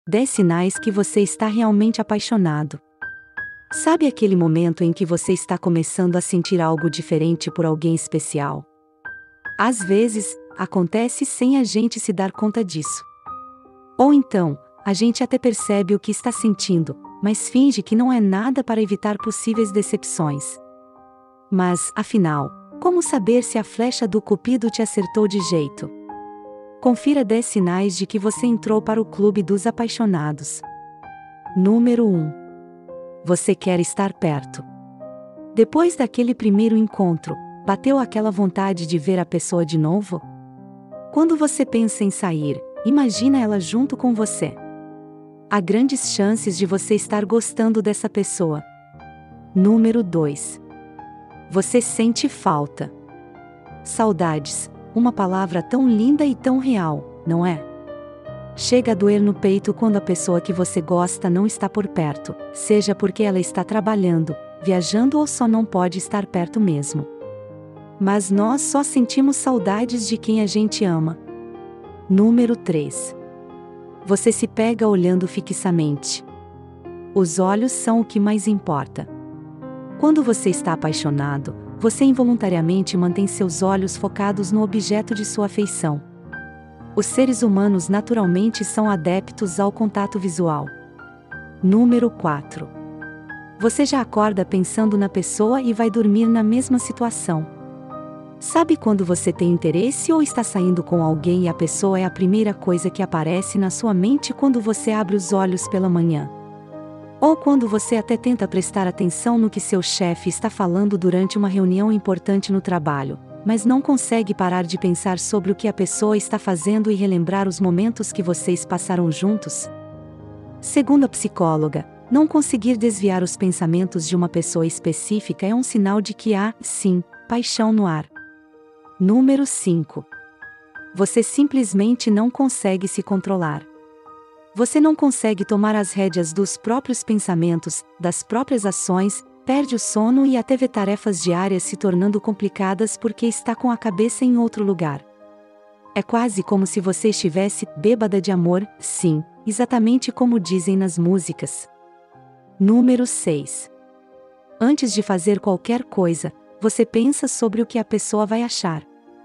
10 sinais que você está realmente apaixonado. Sabe aquele momento em que você está começando a sentir algo diferente por alguém especial? Às vezes, acontece sem a gente se dar conta disso. Ou então, a gente até percebe o que está sentindo, mas finge que não é nada para evitar possíveis decepções. Mas, afinal, como saber se a flecha do Cupido te acertou de jeito? Confira 10 sinais de que você entrou para o clube dos apaixonados. Número 1. Você quer estar perto. Depois daquele primeiro encontro, bateu aquela vontade de ver a pessoa de novo? Quando você pensa em sair, imagina ela junto com você. Há grandes chances de você estar gostando dessa pessoa. Número 2. Você sente falta. Saudades, uma palavra tão linda e tão real, não é? Chega a doer no peito quando a pessoa que você gosta não está por perto, seja porque ela está trabalhando, viajando ou só não pode estar perto mesmo. Mas nós só sentimos saudades de quem a gente ama. Número 3. Você se pega olhando fixamente. Os olhos são o que mais importa. Quando você está apaixonado, você involuntariamente mantém seus olhos focados no objeto de sua afeição. Os seres humanos naturalmente são adeptos ao contato visual. Número 4. Você já acorda pensando na pessoa e vai dormir na mesma situação. Sabe quando você tem interesse ou está saindo com alguém e a pessoa é a primeira coisa que aparece na sua mente quando você abre os olhos pela manhã? Ou quando você até tenta prestar atenção no que seu chefe está falando durante uma reunião importante no trabalho, mas não consegue parar de pensar sobre o que a pessoa está fazendo e relembrar os momentos que vocês passaram juntos? Segundo a psicóloga, não conseguir desviar os pensamentos de uma pessoa específica é um sinal de que há, sim, paixão no ar. Número 5. Você simplesmente não consegue se controlar. Você não consegue tomar as rédeas dos próprios pensamentos, das próprias ações, perde o sono e até vê tarefas diárias se tornando complicadas porque está com a cabeça em outro lugar. É quase como se você estivesse bêbada de amor, sim, exatamente como dizem nas músicas. Número 6. Antes de fazer qualquer coisa, você pensa sobre o que a pessoa vai achar.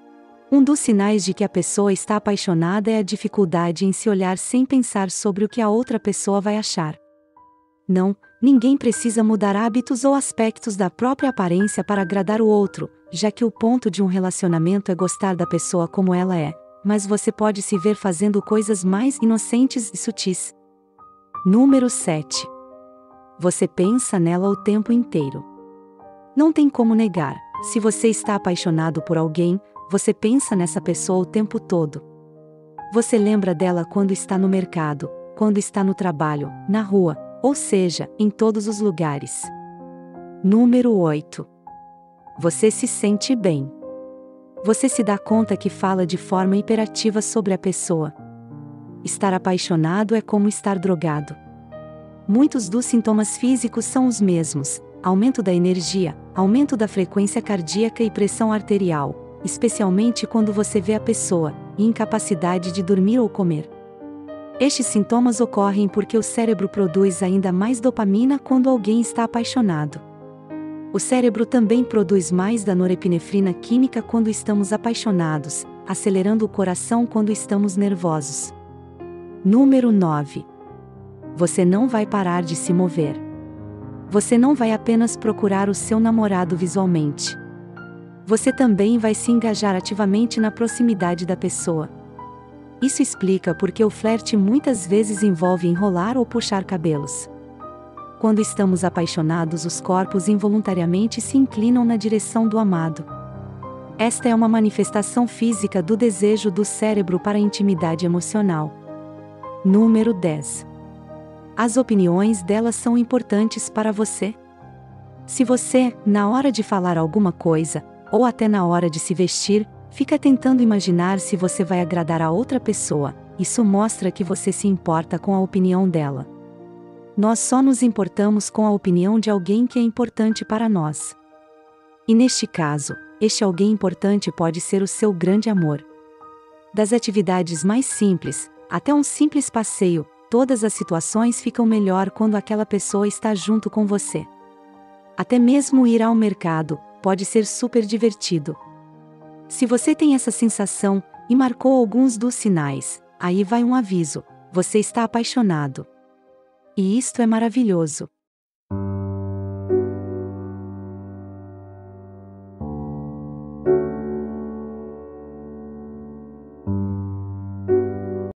Um dos sinais de que a pessoa está apaixonada é a dificuldade em se olhar sem pensar sobre o que a outra pessoa vai achar. Não, ninguém precisa mudar hábitos ou aspectos da própria aparência para agradar o outro, já que o ponto de um relacionamento é gostar da pessoa como ela é, mas você pode se ver fazendo coisas mais inocentes e sutis. Número 7. Você pensa nela o tempo inteiro. Não tem como negar, se você está apaixonado por alguém, você pensa nessa pessoa o tempo todo. Você lembra dela quando está no mercado, quando está no trabalho, na rua, ou seja, em todos os lugares. Número 8. Você se sente bem. Você se dá conta que fala de forma hiperativa sobre a pessoa. Estar apaixonado é como estar drogado. Muitos dos sintomas físicos são os mesmos: aumento da energia, aumento da frequência cardíaca e pressão arterial, especialmente quando você vê a pessoa, e incapacidade de dormir ou comer. Estes sintomas ocorrem porque o cérebro produz ainda mais dopamina quando alguém está apaixonado. O cérebro também produz mais da norepinefrina química quando estamos apaixonados, acelerando o coração quando estamos nervosos. Número 9. Você não vai parar de se mover. Você não vai apenas procurar o seu namorado visualmente. Você também vai se engajar ativamente na proximidade da pessoa. Isso explica porque o flerte muitas vezes envolve enrolar ou puxar cabelos. Quando estamos apaixonados, os corpos involuntariamente se inclinam na direção do amado. Esta é uma manifestação física do desejo do cérebro para a intimidade emocional. Número 10. As opiniões delas são importantes para você? Se você, na hora de falar alguma coisa, ou até na hora de se vestir, fica tentando imaginar se você vai agradar a outra pessoa, isso mostra que você se importa com a opinião dela. Nós só nos importamos com a opinião de alguém que é importante para nós. E neste caso, este alguém importante pode ser o seu grande amor. Das atividades mais simples, até um simples passeio, todas as situações ficam melhor quando aquela pessoa está junto com você. Até mesmo ir ao mercado pode ser super divertido. Se você tem essa sensação e marcou alguns dos sinais, aí vai um aviso: você está apaixonado. E isto é maravilhoso.